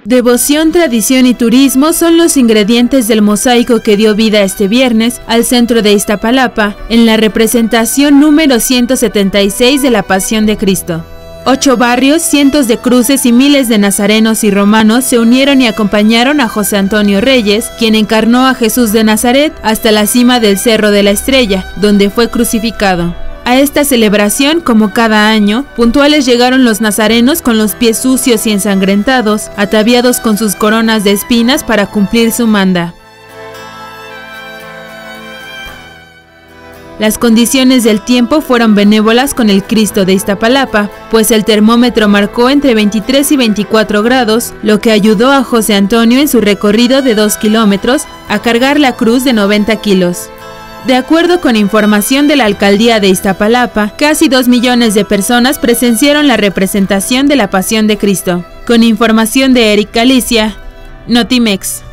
Devoción, tradición y turismo son los ingredientes del mosaico que dio vida este viernes al centro de Iztapalapa, en la representación número 176 de la Pasión de Cristo. 8 barrios, cientos de cruces y miles de nazarenos y romanos se unieron y acompañaron a José Antonio Reyes, quien encarnó a Jesús de Nazaret hasta la cima del Cerro de la Estrella, donde fue crucificado. A esta celebración, como cada año, puntuales llegaron los nazarenos con los pies sucios y ensangrentados, ataviados con sus coronas de espinas para cumplir su manda. Las condiciones del tiempo fueron benévolas con el Cristo de Iztapalapa, pues el termómetro marcó entre 23 y 24 grados, lo que ayudó a José Antonio en su recorrido de 2 kilómetros a cargar la cruz de 90 kilos. De acuerdo con información de la Alcaldía de Iztapalapa, casi 2 millones de personas presenciaron la representación de la Pasión de Cristo. Con información de Eric Galicia, Notimex.